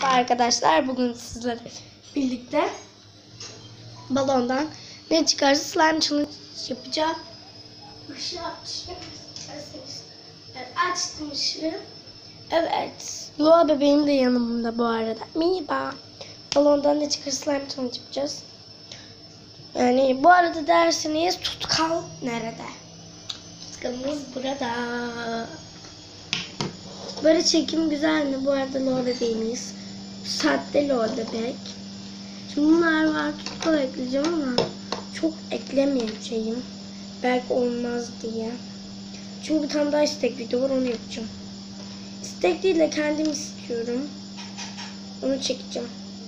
Merhaba arkadaşlar. Bugün sizlerle birlikte balondan ne çıkarsa slime challenge yapacağım. Işığı açtım. Evet, açtım ışığı. Evet. Lua bebeğim de yanımda bu arada. Merhaba. Balondan ne çıkarsa slime challenge yapacağız. Yani bu arada dersiniz tutkal nerede? Tutkalımız burada. Böyle çekim güzel mi? Bu arada Lua bebeğimiz. Saatte Lua bebek. Şimdi bunlar var. Tutkal ekleyeceğim ama çok eklemeyeceğim. Belki olmaz diye. Çünkü bir tane daha istek video var, onu yapacağım. İstek değil de kendim istiyorum. Onu çekeceğim.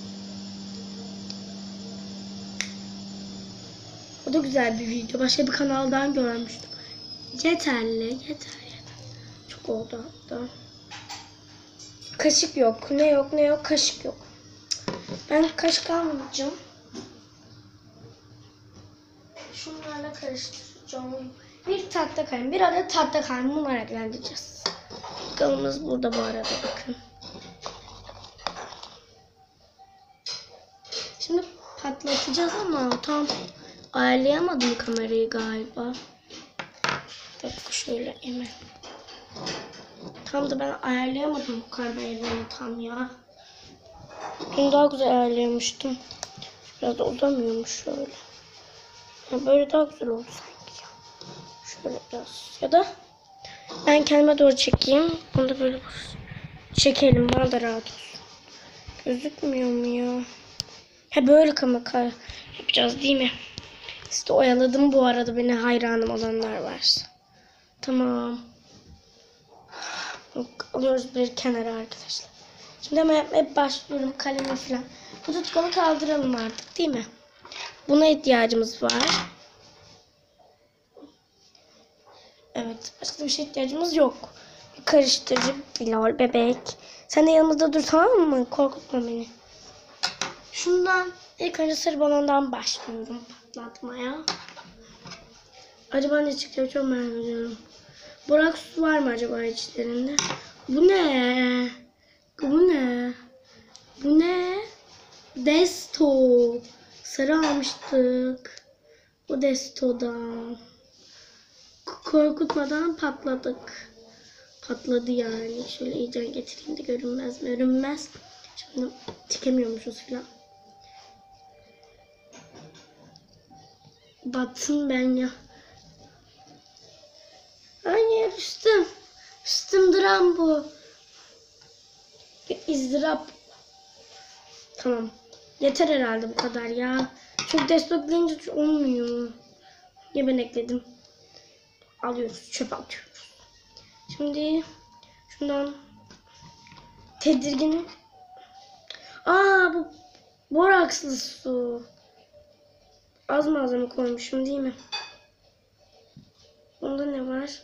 O da güzel bir video. Başka bir kanaldan görmüştüm. Yeterli. Çok oldu hatta. Kaşık yok. Ne yok? Kaşık yok. Ben kaşık almayacağım. Şunlarla karıştıracağım. Bir tahta kalem. Bir adet tahta kalem. Bunları eklendireceğiz. Kalımız burada bu arada, bakın. Şimdi patlatacağız ama tam ayarlayamadım kamerayı galiba. Tabii şöyle hemen. Tam da ben ayarlayamadım bu kamerayı tam ya. Bunu daha güzel ayarlayamıştım. Biraz da uzamıyormuş şöyle. Ya böyle daha güzel oldu sanki ya. Şöyle biraz. Ya da ben kendime doğru çekeyim. Bunu da böyle çekelim. Bana da rahat olsun. Gözükmüyor mu ya? Ha böyle kamera yapacağız değil mi? İşte oyaladım bu arada, beni hayranım olanlar varsa. Tamam. Alıyoruz bir kenara arkadaşlar. Şimdi hemen yapmaya başlıyorum, kalemi falan. Bu tutkalı kaldıralım artık değil mi? Buna ihtiyacımız var. Evet, başka bir şeye ihtiyacımız yok. Karıştırıcı Bilal bebek. Sen de yanımızda dur, tamam mı? Korkutma beni. Şundan ilk önce sarı balondan başlıyorum patlatmaya. Acaba ne çıkacak, çok merak ediyorum. Borak su var mı acaba içlerinde? Bu ne? Bu ne? Bu ne? Desto. Sarı almıştık. Bu Desto'dan. Korkutmadan patladık. Patladı yani. Şöyle iyice getireyim de görünmez mi? Görünmez. Şimdi çekemiyormuşuz falan. Battım ben ya. Hayır, üstüm dram bu. Bir izdırap. Tamam. Yeter herhalde bu kadar ya. Çok destekleyince olmuyor. Ya ben ekledim. Alıyoruz. Çöpe atıyoruz. Şimdi şundan tedirgin. Bu borakslı su. Az malzeme koymuşum değil mi? Bunda ne var?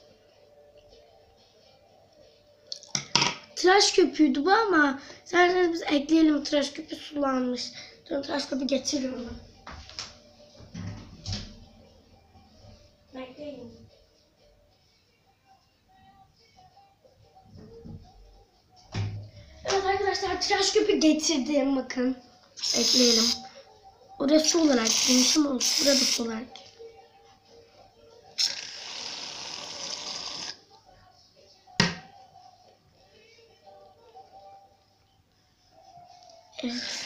Tıraş köpüğüydü bu ama isterseniz biz ekleyelim, tıraş köpüğü sulanmış. Sonra tıraş köpüğü getiriyorum. Bekleyin. Evet arkadaşlar, tıraş köpüğü getirdim, bakın. Ekleyelim. Oraya su olarak demişim ama burada su olarak. Evet.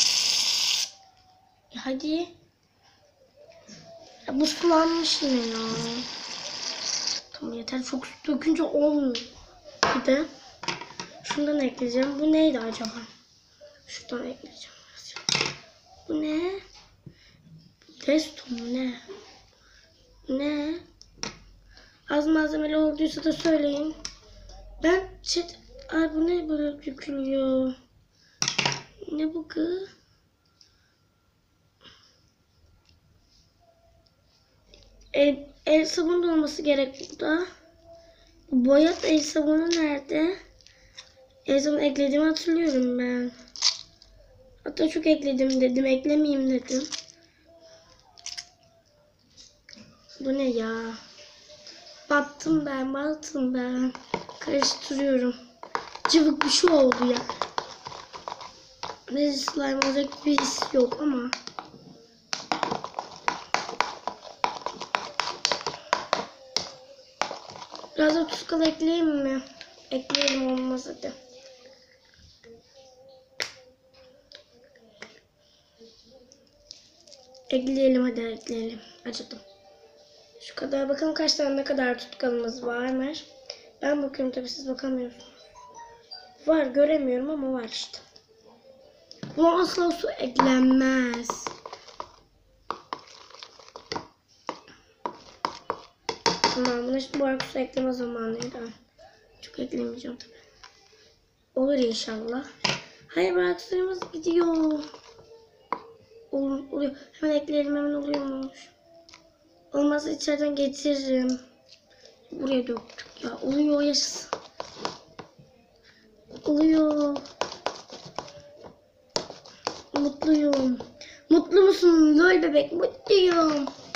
Hadi. Ya bu sulanmış yine ya. Tamam yeter, çok su dökünce olmuyor. Bir de şundan ekleyeceğim. Bu neydi acaba? Şuradan ekleyeceğim. Bu ne? Desto mu ne? Ne? Az malzemeli olduysa da söyleyin. Ay bu ne böyle dökülüyor? Ne bu kız? El sabunu da olması gerek burada. Boyat el sabunu nerede? El sabunu eklediğimi hatırlıyorum ben. Hatta çok ekledim dedim. Eklemeyeyim dedim. Bu ne ya? Battım ben. Karıştırıyorum. Cıvık bir şey oldu ya. Ne slime olacak bir his yok ama. Biraz da tutkal ekleyeyim mi? Ekleyelim, olmaz hadi. Ekleyelim, hadi ekleyelim. Acıdım. Şu kadar, bakalım kaç tane, ne kadar tutkalımız varmış. Ben bakıyorum tabii, siz bakamıyorsunuz. Var, göremiyorum ama var işte. Buna asla su eklenmez. Tamam, buna şimdi bu arada su ekleme zamanıydı. Çok eklemeyeceğim tabii. Olur inşallah. Hayır, bıraklarımız gidiyor. Oluyor. Hemen ekleyelim, hemen oluyormuş. Olmazsa içeriden getiririm. Buraya döktük ya. Oluyor, yaşasın. Oluyor. Mutluyum. Mutlu musun lol bebek? Mutluyum.